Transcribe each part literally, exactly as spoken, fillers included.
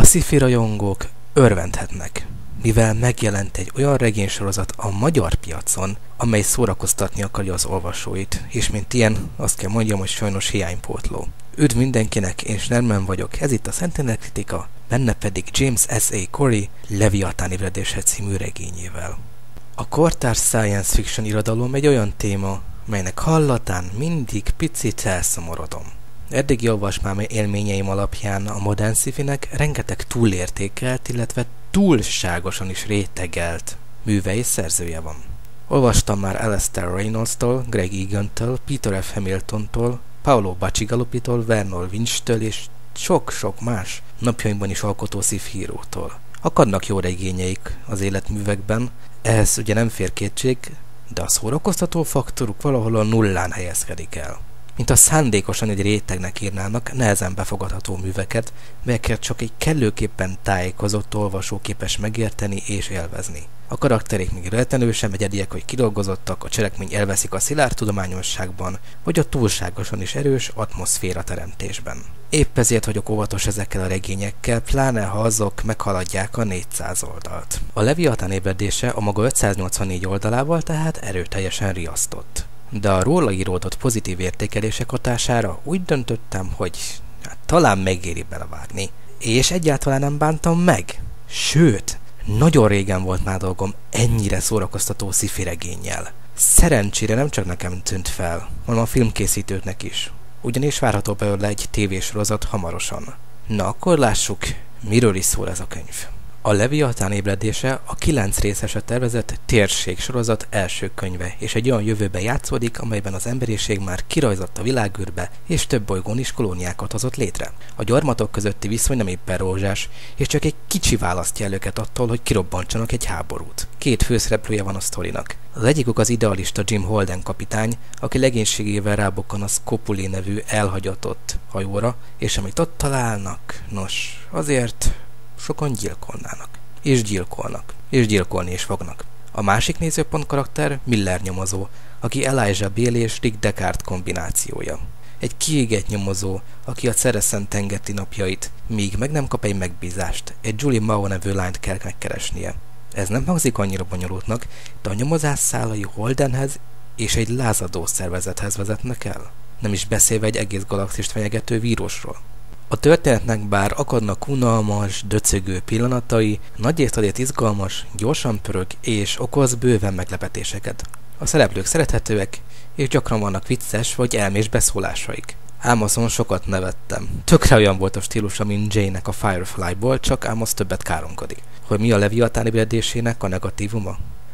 sci-fi rajongók örvendhetnek, mivel megjelent egy olyan regénysorozat a magyar piacon, amely szórakoztatni akarja az olvasóit, és mint ilyen, azt kell mondjam, hogy sajnos hiánypótló. Üdv mindenkinek, én Snerman vagyok, ez itt a Sentinel Kritika, benne pedig James S A Corey Leviatán ébredése című regényével. A kortárs science fiction irodalom egy olyan téma, melynek hallatán mindig picit elszomorodom. Eddigi olvasmám élményeim alapján a modern sci-finek rengeteg túlértékelt, illetve túlságosan is rétegelt műve és szerzője van. Olvastam már Alastair Reynolds-tól, Greg Egan-től, Peter F. Hamilton-tól, Paolo Bacigalupi-tól, Vernor Winch-től és sok-sok más napjainkban is alkotó sci-fi írótól. Akadnak jó regényeik az életművekben, ehhez ugye nem fér kétség, de a szórakoztató faktoruk valahol a nullán helyezkedik el. Mint a szándékosan egy rétegnek írnának nehezen befogadható műveket, melyeket csak egy kellőképpen tájékozott olvasó képes megérteni és élvezni. A karakterek még rettenősen egyediek, hogy kidolgozottak, a cselekmény elveszik a szilárd tudományosságban, vagy a túlságosan is erős atmoszféra teremtésben. Épp ezért vagyok óvatos ezekkel a regényekkel, pláne ha azok meghaladják a négyszáz oldalt. A Leviatán ébredése a maga ötszáznyolcvannégy oldalával tehát erőteljesen riasztott. De a róla íródott pozitív értékelések hatására úgy döntöttem, hogy hát, talán megéri belevágni. És egyáltalán nem bántam meg. Sőt, nagyon régen volt már dolgom ennyire szórakoztató sci-fi regénnyel. Szerencsére nem csak nekem tűnt fel, hanem a filmkészítőknek is. Ugyanis várható belőle egy tévésorozat hamarosan. Na akkor lássuk, miről is szól ez a könyv. A Leviatán ébredése a kilenc részesre tervezett térségsorozat első könyve, és egy olyan jövőben játszódik, amelyben az emberiség már kirajzott a világűrbe, és több bolygón is kolóniákat hozott létre. A gyarmatok közötti viszony nem éppen rózsás, és csak egy kicsi választja el őket attól, hogy kirobbantsanak egy háborút. Két főszereplője van a sztorinak. Az egyikük az idealista Jim Holden kapitány, aki legénységével rábukkan a Scopuli nevű elhagyatott hajóra, és amit ott találnak, nos, azért sokan gyilkolnának. És gyilkolnak. És gyilkolni is fognak. A másik nézőpont karakter Miller nyomozó, aki Elijah Baley és Rick Deckard kombinációja. Egy kiégett nyomozó, aki a Cereszen tengeti napjait, míg meg nem kap egy megbízást, egy Julie Mao nevű lányt kell megkeresnie. Ez nem hangzik annyira bonyolultnak, de a nyomozás szálai Holdenhez és egy lázadó szervezethez vezetnek el. Nem is beszélve egy egész galaxist fenyegető vírusról. A történetnek bár akadnak unalmas, döcögő pillanatai, nagyrészt azért izgalmas, gyorsan pörög és okoz bőven meglepetéseket. A szereplők szerethetőek, és gyakran vannak vicces vagy elmés beszólásaik. Ám azon sokat nevettem. Tökre olyan volt a stílusa, mint Jane-nek a Firefly-ból, ám Amos többet káromkodik. Hogy mi a Leviatán ébredésének a negatívuma?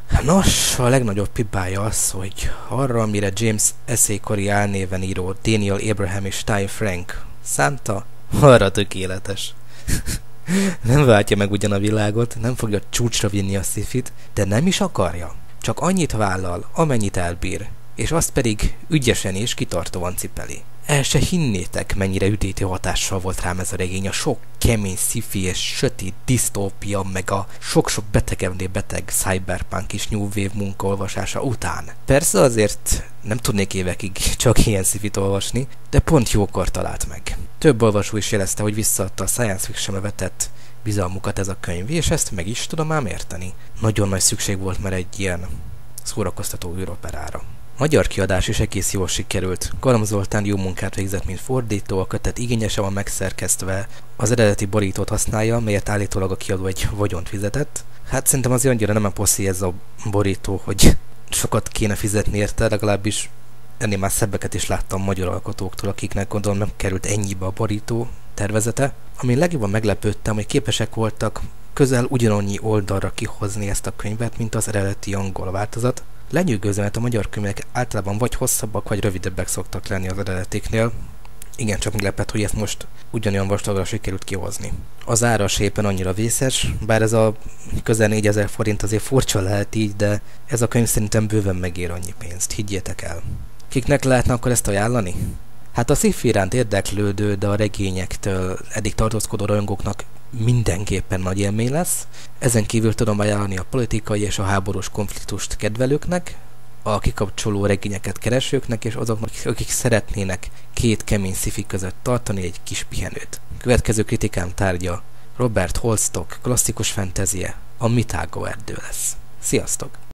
Nos, a legnagyobb pibája az, hogy arra, amire James S A Corey álnéven író Daniel Abraham és Ty Frank szánta, arra tökéletes. Nem váltja meg ugyan a világot, nem fogja csúcsra vinni a sci-fit, de nem is akarja. Csak annyit vállal, amennyit elbír, és azt pedig ügyesen és kitartóan cipeli. El se hinnétek, mennyire üdítő hatással volt rám ez a regény, a sok kemény sci-fi és sötét disztópia, meg a sok-sok betegebbnél beteg cyberpunk és new wave munkaolvasása után. Persze azért nem tudnék évekig csak ilyen sci-fit olvasni, de pont jókor talált meg. Több olvasó is jelezte, hogy visszaadta a science fictionbe vetett bizalmukat ez a könyv, és ezt meg is tudom ám érteni. Nagyon nagy szükség volt már egy ilyen szórakoztató űroperára. Magyar kiadás is egész jól sikerült. Garam Zoltán jó munkát végzett, mint fordító, a kötet igényesen van megszerkesztve, az eredeti borítót használja, melyet állítólag a kiadó egy vagyont fizetett. Hát szerintem azért annyira nem a poszi ez a borító, hogy sokat kéne fizetni érte, legalábbis ennél már szebbeket is láttam magyar alkotóktól, akiknek gondolom nem került ennyibe a borító tervezete. Amin legjobban meglepődtem, hogy képesek voltak közel ugyanannyi oldalra kihozni ezt a könyvet, mint az eredeti angol változat. Lenyűgöző, mert a magyar könyvek általában vagy hosszabbak, vagy rövidebbek szoktak lenni az eredetiknél. Igen, csak meglepett, hogy ezt most ugyanolyan vastagra sikerült kihozni. Az ára éppen annyira vészes, bár ez a közel négyezer forint azért furcsa lehet így, de ez a könyv szerintem bőven megér annyi pénzt, higgyétek el. Kiknek lehetne akkor ezt ajánlani? Hát a sci-fi iránt érdeklődő, de a regényektől eddig tartózkodó rajongóknak mindenképpen nagy élmény lesz. Ezen kívül tudom ajánlani a politikai és a háborús konfliktust kedvelőknek, a kikapcsoló regényeket keresőknek, és azoknak, akik szeretnének két kemény sci-fi között tartani egy kis pihenőt. Következő kritikám tárgya Robert Holstock klasszikus fantasie a Mitago erdő lesz. Sziasztok!